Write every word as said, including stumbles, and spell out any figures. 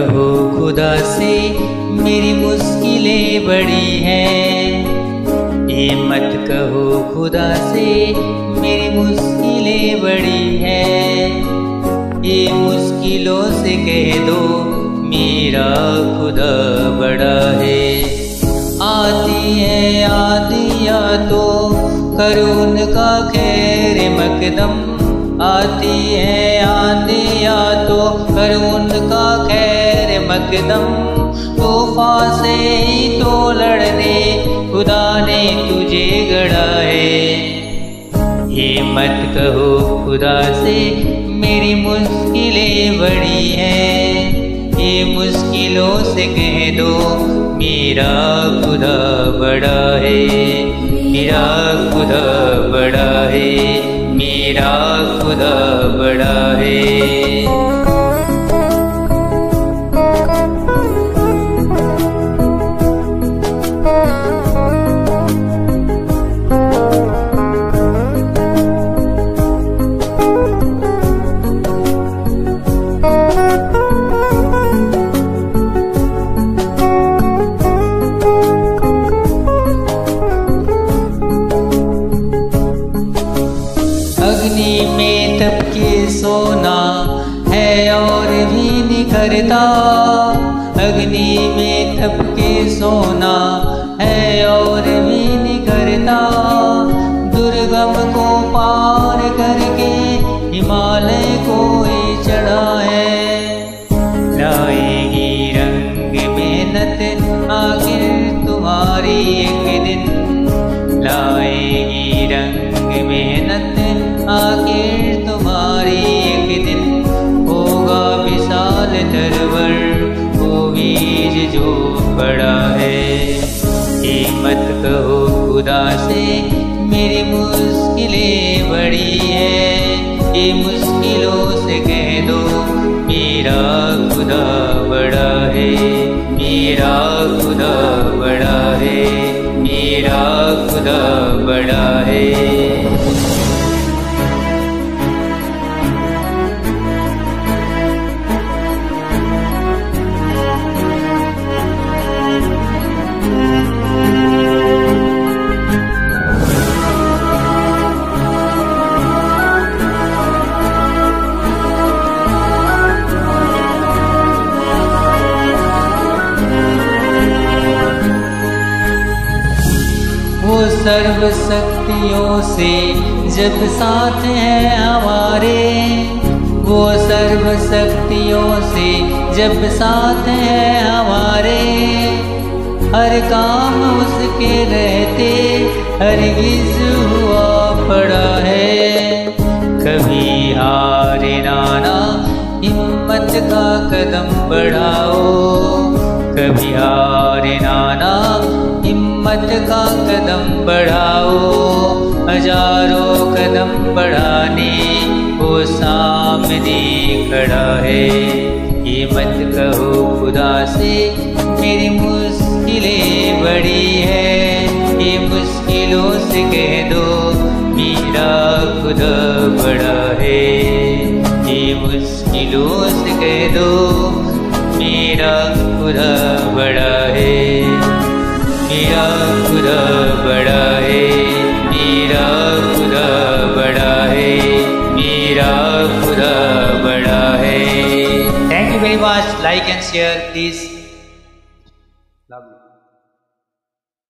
कहो खुदा से मेरी मुश्किलें बड़ी हैं, ये मत कहो खुदा से मेरी मुश्किलें बड़ी हैं, ये मुश्किलों से कह दो मेरा खुदा बड़ा है। आती है आदिया तो करो उनका खैर मकदम, आती है आदिया तो करो उनका खैर मकदम, तूफान से ही तो लड़ने खुदा ने तुझे गढ़ा है। ये मत कहो खुदा से मेरी मुश्किलें बड़ी हैं, ये मुश्किलों से कह दो मेरा खुदा बड़ा है, मेरा खुदा बड़ा है, मेरा खुदा बड़ा है। अग्नि में तप के सोना है और भी निखरता, अग्नि में तप के सोना है और भी निखरता, दुर्गम को पार करके हिमालय को ही चढ़ा है। लाएगी रंग मेहनत आखिर तुम्हारी एक दिन, लाएगी रंग मेहनत आखिर तुम्हारी एक दिन, होगा विशाल तरवर वो वीर जो बड़ा है। ये मत कहो खुदा से मेरी मुश्किलें बड़ी हैं, ये मुश्किलों से कह दो मेरा खुदा बड़ा है, मेरा खुदा बड़ा है, मेरा खुदा बड़ा है। वो सर्व शक्तियों से जब साथ हैं हमारे, वो सर्व शक्तियों से जब साथ हैं हमारे, हर काम उसके रहते हरगिज़ हुआ पड़ा है। कभी हारे नाना हिम्मत का कदम बढ़ाओ, कभी हारे नाना हिम्मत का कदम बढ़ाओ, हजारों कदम बढ़ाने वो सामने खड़ा है। ये मत कहो खुदा से मेरी मुश्किलें बड़ी हैं, ये मुश्किलों से कह दो मेरा खुदा बड़ा है, ये मुश्किलों से कह दो मेरा खुदा बड़ा है, मेरा खुदा बड़ा है, मेरा खुदा बड़ा है, मेरा खुदा बड़ा है। Thank you very much. Like and share please.